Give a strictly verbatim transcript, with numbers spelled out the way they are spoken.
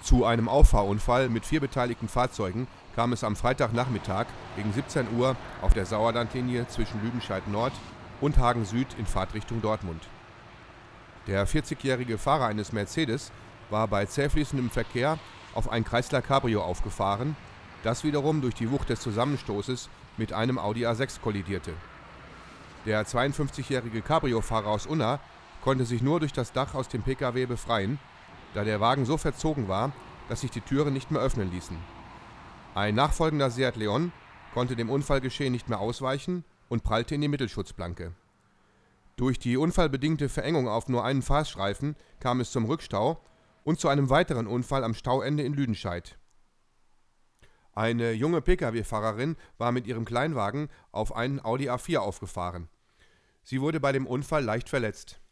Zu einem Auffahrunfall mit vier beteiligten Fahrzeugen kam es am Freitagnachmittag gegen siebzehn Uhr auf der Sauerlandlinie zwischen Lüdenscheid Nord und Hagen Süd in Fahrtrichtung Dortmund. Der vierzigjährige Fahrer eines Mercedes war bei zähfließendem Verkehr auf ein Chrysler Cabrio aufgefahren, das wiederum durch die Wucht des Zusammenstoßes mit einem Audi A sechs kollidierte. Der zweiundfünfzigjährige Cabrio-Fahrer aus Unna konnte sich nur durch das Dach aus dem Pkw befreien, da der Wagen so verzogen war, dass sich die Türen nicht mehr öffnen ließen. Ein nachfolgender Seat Leon konnte dem Unfallgeschehen nicht mehr ausweichen und prallte in die Mittelschutzplanke. Durch die unfallbedingte Verengung auf nur einen Fahrstreifen kam es zum Rückstau und zu einem weiteren Unfall am Stauende in Lüdenscheid. Eine junge Pkw-Fahrerin war mit ihrem Kleinwagen auf einen Audi A vier aufgefahren. Sie wurde bei dem Unfall leicht verletzt.